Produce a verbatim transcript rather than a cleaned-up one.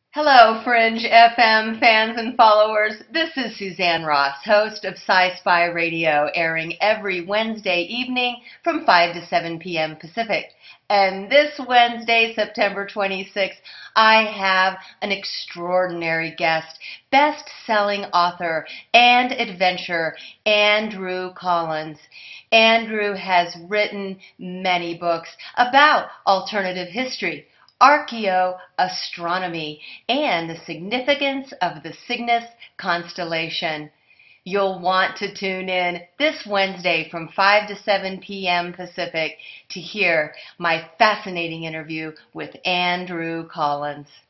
Hello, Fringe F M fans and followers. This is Suzanne Ross, host of Sci-Spi Radio, airing every Wednesday evening from five to seven p m Pacific. And this Wednesday, September twenty-sixth, I have an extraordinary guest, best-selling author and adventurer, Andrew Collins. Andrew has written many books about alternative history, archaeoastronomy, and the significance of the Cygnus constellation. You'll want to tune in this Wednesday from five to seven p m Pacific to hear my fascinating interview with Andrew Collins.